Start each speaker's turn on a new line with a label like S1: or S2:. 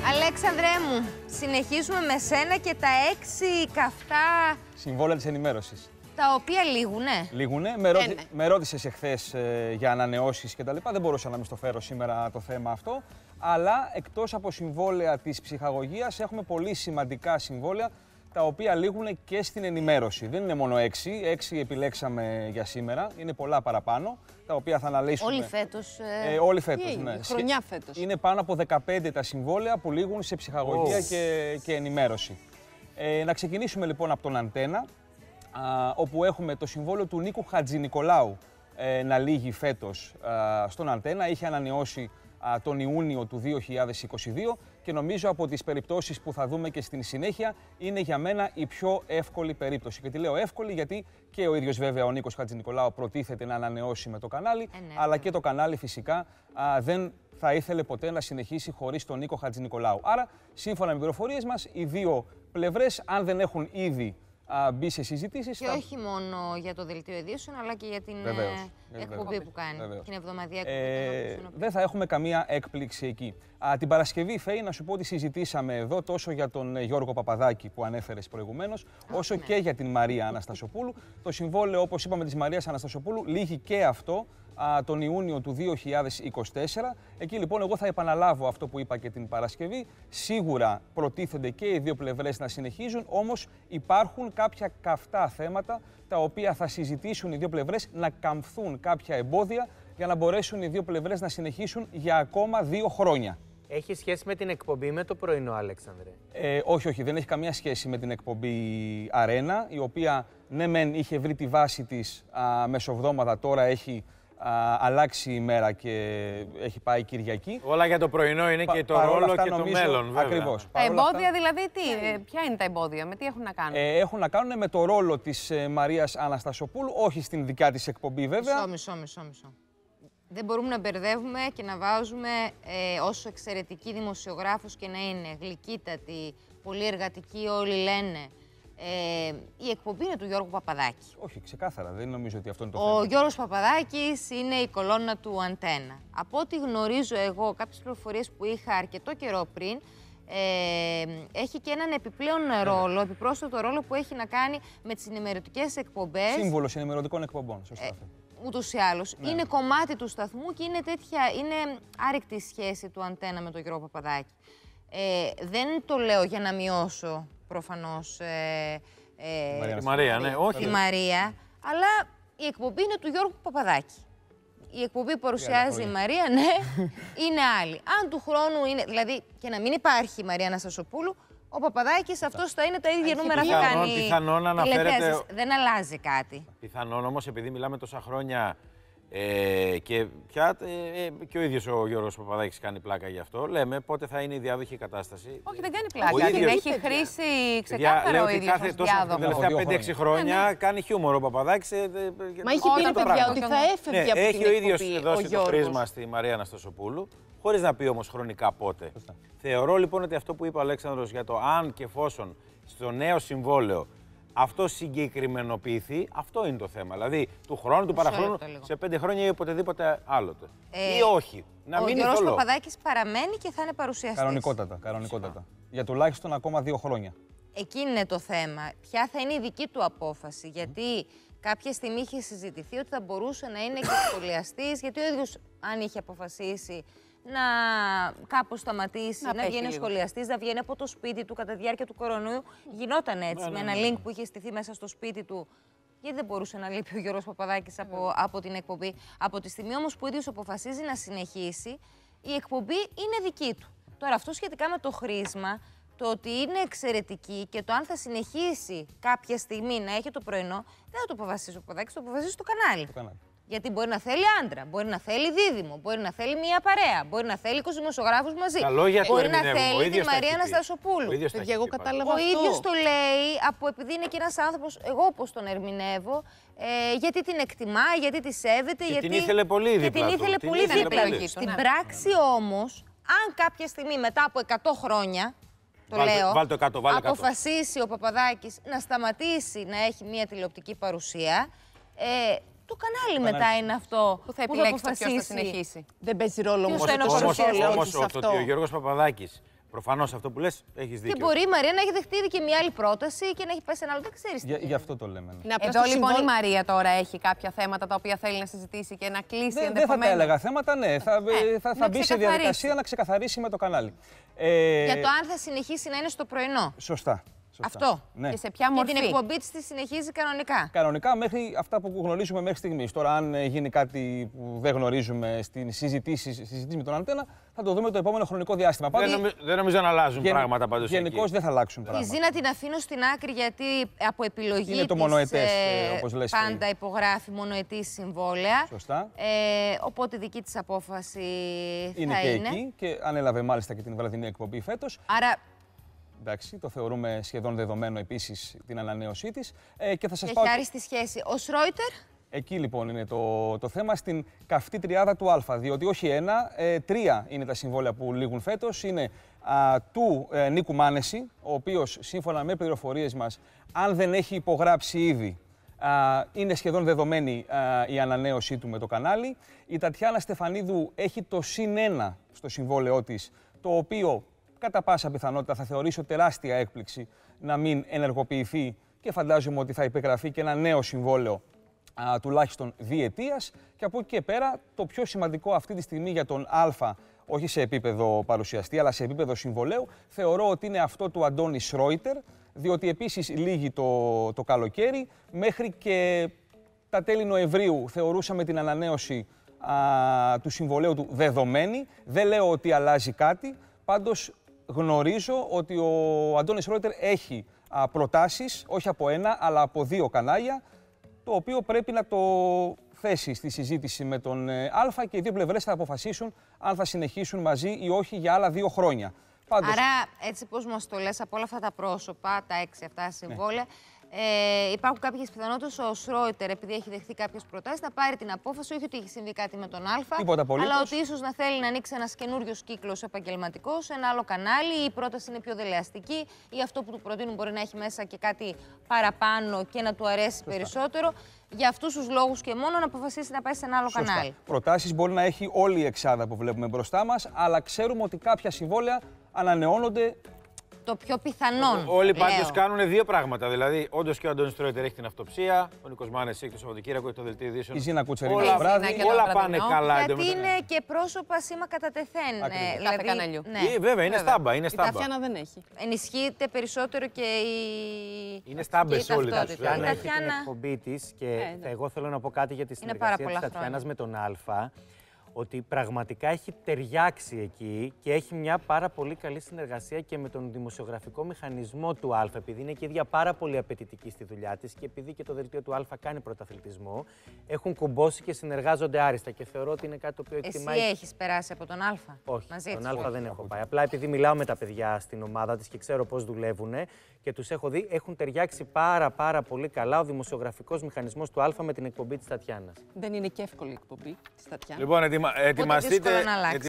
S1: Αλέξανδρε μου, συνεχίζουμε με σένα και τα 6 καυτά
S2: συμβόλαια της ενημέρωσης.
S1: Τα οποία λήγουνε.
S2: Λήγουνε. Με ρώτησες εχθές για ανανεώσεις κτλ. Δεν μπορούσα να μην στο φέρω σήμερα το θέμα αυτό. Αλλά εκτός από συμβόλαια της ψυχαγωγίας, έχουμε πολύ σημαντικά συμβόλαια τα οποία λήγουν και στην ενημέρωση. Δεν είναι μόνο 6. 6 επιλέξαμε για σήμερα. Είναι πολλά παραπάνω, τα οποία θα αναλύσουμε.
S1: Όλοι φέτος.
S2: Όλοι φέτος, ναι.
S3: Χρονιά φέτος.
S2: Είναι πάνω από 15 τα συμβόλαια που λήγουν σε ψυχαγωγία και ενημέρωση. Να ξεκινήσουμε λοιπόν από τον Αντένα, όπου έχουμε το συμβόλαιο του Νίκου Χατζηνικολάου να λήγει φέτος στον Αντένα. Είχε ανανεώσει τον Ιούνιο του 2022 και νομίζω από τις περιπτώσεις που θα δούμε και στην συνέχεια είναι για μένα η πιο εύκολη περίπτωση. Και τη λέω εύκολη γιατί και ο ίδιος βέβαια ο Νίκος Χατζηνικολάου προτίθεται να ανανεώσει με το κανάλι, αλλά και το κανάλι φυσικά δεν θα ήθελε ποτέ να συνεχίσει χωρίς τον Νίκο Χατζηνικολάου. Άρα, σύμφωνα με πληροφορίες μας, οι δύο πλευρές, αν δεν έχουν ήδη μπει σε συζητήσεις.
S1: Και όχι μόνο για το δελτίο ειδήσεων, αλλά και για την εκπομπή που κάνει. Την εβδομαδιαία εκπομπή.
S2: Δεν θα έχουμε καμία έκπληξη εκεί. Την Παρασκευή, Φέη, να σου πω ότι συζητήσαμε εδώ τόσο για τον Γιώργο Παπαδάκη που ανέφερες προηγουμένως, όσο και για την Μαρία Αναστασοπούλου. Το συμβόλαιο, όπως είπαμε, της Μαρίας Αναστασοπούλου λήγει και αυτό τον Ιούνιο του 2024. Εκεί λοιπόν εγώ θα επαναλάβω αυτό που είπα και την Παρασκευή. Σίγουρα προτίθενται και οι δύο πλευρές να συνεχίζουν, όμως υπάρχουν κάποια καυτά θέματα τα οποία θα συζητήσουν οι δύο πλευρές, να καμφθούν κάποια εμπόδια για να μπορέσουν οι δύο πλευρές να συνεχίσουν για ακόμα 2 χρόνια.
S4: Έχει σχέση με την εκπομπή με το πρωινό, Αλέξανδρε?
S2: Όχι, δεν έχει καμία σχέση με την εκπομπή Αρένα, η οποία ναι μεν είχε βρει τη βάση της μεσοβδόμαδα, τώρα έχει αλλάξει η μέρα και έχει πάει Κυριακή.
S4: Όλα για το πρωινό είναι και το ρόλο και το μέλλον, βέβαια.
S2: Ακριβώς.
S3: Τα εμπόδια δηλαδή ποια είναι τα εμπόδια, με τι έχουν να κάνουν?
S2: Έχουν να κάνουν με το ρόλο της Μαρίας Αναστασοπούλου, όχι στην δικιά της εκπομπή βέβαια.
S1: Μισό. Δεν μπορούμε να μπερδεύουμε και να βάζουμε όσο εξαιρετική δημοσιογράφος και να είναι, γλυκύτατη, πολύ εργατική, όλοι λένε. Η εκπομπή είναι του Γιώργου Παπαδάκη.
S2: Όχι, ξεκάθαρα. Δεν νομίζω ότι αυτό είναι το θέμα.
S1: Ο Γιώργος Παπαδάκης είναι η κολόνα του Αντένα. Από ό,τι γνωρίζω εγώ, κάποιες πληροφορίες που είχα αρκετό καιρό πριν, έχει και έναν επιπλέον ρόλο, επιπρόσθετο ρόλο που έχει να κάνει με τις ενημερωτικές εκπομπές.
S2: Σύμβουλος ενημερωτικών εκπομπών, σωστά.
S1: Ούτως ή άλλως. Ναι. Είναι κομμάτι του σταθμού και είναι άρρηκτη σχέση του Αντένα με τον Γιώργο Παπαδάκη. Δεν το λέω για να μειώσω προφανώς
S4: τη Μαρία, ναι, όχι.
S1: Τη Μαρία, αλλά η εκπομπή είναι του Γιώργου Παπαδάκη. Η εκπομπή που παρουσιάζει η Μαρία, ναι, είναι άλλη. Αν του χρόνου είναι, δηλαδή και να μην υπάρχει η Μαρία Αναστασοπούλου, ο Παπαδάκης αυτός θα είναι τα ίδια νούμερα που κάνει.
S4: Πιθανόν αναφέρεται.
S1: Δεν αλλάζει κάτι.
S4: Πιθανόν όμως, επειδή μιλάμε τόσα χρόνια και πια και ο ίδιος ο Γιώργος Παπαδάκης κάνει πλάκα γι' αυτό. Λέμε πότε θα είναι η διάδοχη κατάσταση.
S3: Όχι, δεν κάνει πλάκα. Την έχει χρήσει ξεκάθαρα ο ίδιος ως διάδοχο.
S4: Τα τελευταία 5-6 χρόνια κάνει χιούμορ ο Παπαδάκης.
S3: Μα έχει πει, παιδιά, ότι θα έφευγε από την εκπομπή.
S4: Έχει ο ίδιος δώσει το χρήσμα στη Μαρία Αναστασοπούλου, χωρίς να πει όμως χρονικά πότε. Θεωρώ λοιπόν ότι αυτό που είπε ο Αλέξανδρος για το αν και εφόσον στο νέο συμβόλαιο αυτό συγκεκριμενοποιηθεί, αυτό είναι το θέμα. Δηλαδή, του χρόνου, του παραχρόνου, σε 5 χρόνια ή οποτεδήποτε άλλοτε. Ή όχι. Να μην είναι
S1: ο Γιώργος Παπαδάκης παραμένει και θα είναι παρουσιαστής.
S2: Κανονικότατα. Για τουλάχιστον ακόμα 2 χρόνια.
S1: Εκεί είναι το θέμα. Ποια θα είναι η δική του απόφαση. Γιατί κάποια στιγμή είχε συζητηθεί ότι θα μπορούσε να είναι και σχολιαστής, γιατί ο ίδιος, αν είχε αποφασίσει να κάπως σταματήσει, να βγαίνει σχολιαστής, να βγαίνει από το σπίτι του κατά τη διάρκεια του κορονοϊού. Γινόταν έτσι, με ένα link που είχε στηθεί μέσα στο σπίτι του. Γιατί δεν μπορούσε να λείπει ο Γιώργος Παπαδάκης από την εκπομπή. Από τη στιγμή όμως που ο ίδιος αποφασίζει να συνεχίσει, η εκπομπή είναι δική του. Τώρα, αυτό σχετικά με το χρήσμα, το ότι είναι εξαιρετική και το αν θα συνεχίσει κάποια στιγμή να έχει το πρωινό, δεν θα το αποφασίσει ο Παπαδάκης, το αποφασίσει το κανάλι. Γιατί μπορεί να θέλει άντρα, μπορεί να θέλει δίδυμο, μπορεί να θέλει μία παρέα, μπορεί να θέλει 20 δημοσιογράφους μαζί.
S4: Μπορεί
S1: να θέλει τη Μαρία Αναστασοπούλου.
S3: Εγώ κατάλαβα
S1: αυτό. Ο ίδιος το λέει, επειδή είναι και ένας άνθρωπος, εγώ όπως τον ερμηνεύω, γιατί την εκτιμά, γιατί τη σέβεται.
S4: Και την ήθελε πολύ δίπλα
S1: του. Στην πράξη όμως, αν κάποια στιγμή μετά από 100 χρόνια, αποφασίσει ο Παπαδάκης να σταματήσει να έχει μία τηλεοπτική παρουσία, το κανάλι μετά είναι αυτό
S3: που θα επιλέξει ποιος θα συνεχίσει.
S1: Δεν παίζει ρόλο όμως
S4: ότι ο Γιώργος Παπαδάκης Προφανώς αυτό που λες έχεις δίκιο.
S1: Και μπορεί η Μαρία να έχει δεχτεί ήδη και μια άλλη πρόταση και να έχει πάει σε ένα άλλο. Δεν ξέρεις.
S2: Γι' αυτό το λέμε. Ναι.
S3: Εδώ λοιπόν η Μαρία τώρα έχει κάποια θέματα τα οποία θέλει να συζητήσει και να κλείσει ενδεχομένως.
S2: Δεν θα τα έλεγα θέματα, ναι. Θα μπει σε διαδικασία να ξεκαθαρίσει με το κανάλι.
S1: Για το αν θα συνεχίσει να είναι στο πρωινό.
S2: Σωστά.
S1: Αυτό.
S2: Ναι.
S3: Και σε ποια μορφή.
S1: Και την εκπομπή της τη συνεχίζει κανονικά.
S2: Κανονικά μέχρι αυτά που γνωρίζουμε μέχρι στιγμής. Τώρα, αν γίνει κάτι που δεν γνωρίζουμε στην συζητήση με τον Αντένα, θα το δούμε το επόμενο χρονικό διάστημα.
S4: Δεν νομίζω να αλλάζουν πράγματα πάντως.
S2: Γενικώς δεν θα αλλάξουν πράγματα.
S1: Τη Ζήνα την αφήνω στην άκρη γιατί από επιλογή
S2: είναι το μονοετές, όπως λες.
S1: Πάντα υπογράφει μονοετής συμβόλαια.
S2: Σωστά.
S1: Οπότε δική της απόφαση
S2: είναι
S1: θα
S2: και
S1: είναι.
S2: εκεί και ανέλαβε μάλιστα και την βραδινή εκπομπή φέτος.
S1: Άρα.
S2: Εντάξει, το θεωρούμε σχεδόν δεδομένο επίσης την ανανέωσή της. Και θα σας
S1: έχει
S2: πάω...
S1: άριστη σχέση. Ο Σρόιτερ.
S2: Εκεί λοιπόν είναι το θέμα, στην καυτή τριάδα του Α. Διότι όχι ένα, τρία είναι τα συμβόλαια που λήγουν φέτος. Είναι του Νίκου Μάνεση, ο οποίος σύμφωνα με πληροφορίες μας, αν δεν έχει υπογράψει ήδη, είναι σχεδόν δεδομένη η ανανέωσή του με το κανάλι. Η Τατιάνα Στεφανίδου έχει το +1 στο συμβόλαιό της, το οποίο κατά πάσα πιθανότητα θα θεωρήσω τεράστια έκπληξη να μην ενεργοποιηθεί και φαντάζομαι ότι θα υπεγραφεί και ένα νέο συμβόλαιο τουλάχιστον διετίας. Και από εκεί και πέρα το πιο σημαντικό αυτή τη στιγμή για τον Α, όχι σε επίπεδο παρουσιαστή αλλά σε επίπεδο συμβολέου, θεωρώ ότι είναι αυτό του Αντώνη Σρόιτερ, διότι επίσης λήγει το καλοκαίρι. Μέχρι και τα τέλη Νοεμβρίου θεωρούσαμε την ανανέωση του συμβολέου του δεδομένη. Δεν λέω ότι αλλάζει κάτι, πάντως γνωρίζω ότι ο Αντώνης Ρόιτερ έχει προτάσεις, όχι από ένα, αλλά από δύο κανάλια, το οποίο πρέπει να το θέσει στη συζήτηση με τον Α και οι δύο πλευρές θα αποφασίσουν αν θα συνεχίσουν μαζί ή όχι για άλλα 2 χρόνια.
S1: Πάντως... Άρα, έτσι πώς μας το λες, από όλα αυτά τα πρόσωπα, τα 6-7 συμβόλαια, υπάρχουν κάποιες πιθανότητες ο Σρόιτερ, επειδή έχει δεχθεί κάποιες προτάσεις, να πάρει την απόφαση, όχι ότι έχει συμβεί κάτι με τον Α, αλλά ότι ίσως να θέλει να ανοίξει ένας καινούριος κύκλος επαγγελματικός, ένα άλλο κανάλι, ή η πρόταση είναι πιο δελεαστική, ή αυτό που του προτείνουν μπορεί να έχει μέσα και κάτι παραπάνω και να του αρέσει περισσότερο. Για αυτούς τους λόγους και μόνο να αποφασίσει να πάει σε ένα άλλο κανάλι.
S2: Προτάσεις μπορεί να έχει όλη η εξάδα που βλέπουμε μπροστά μας, αλλά ξέρουμε ότι κάποια συμβόλαια ανανεώνονται.
S1: Το πιο πιθανόν.
S4: Όλοι πάντως κάνουν δύο πράγματα. Δηλαδή, όντως και ο Αντώνης Στρόιτερ έχει την αυτοψία, ο Νίκος Μάνεσης έχει το Σαββατοκύριακο, έχει το δελτίο ειδήσεων.
S2: Η Ζήνα Κουτσερίνη το βράδυ.
S4: Όλα πάνε καλά.
S1: Γιατί είναι και πρόσωπα σήμα κατατεθέν.
S3: Κάθε καναλιού.
S4: Βέβαια, είναι στάμπα.
S3: Η Τατιάνα δεν έχει.
S1: Ενισχύεται περισσότερο και η.
S4: Είναι στάμπες όλοι.
S5: Η Τατιάνα έχει την εκπομπή της και εγώ θέλω να πω κάτι για τη συνεργασία της Τατιάνας με τον Α. Ότι πραγματικά έχει ταιριάξει εκεί και έχει μια πάρα πολύ καλή συνεργασία και με τον δημοσιογραφικό μηχανισμό του Α, επειδή είναι και ίδια πάρα πολύ απαιτητική στη δουλειά της και επειδή και το δελτίο του Α κάνει πρωταθλητισμό, έχουν κουμπώσει και συνεργάζονται άριστα και θεωρώ ότι είναι κάτι το οποίο εκτιμάει.
S1: Εσύ έχεις περάσει από τον Α?
S5: Όχι, τον Α δεν έχω πάει. Απλά επειδή μιλάω με τα παιδιά στην ομάδα της και ξέρω πώς δουλεύουν και τους έχω δει, έχουν ταιριάξει πάρα πολύ καλά ο δημοσιογραφικός μηχανισμός του Α με την εκπομπή της Τατιάνας.
S3: Δεν είναι και εύκολη η εκπομπή της Τατιάνας.
S4: Λοιπόν, ετοιμαστείτε.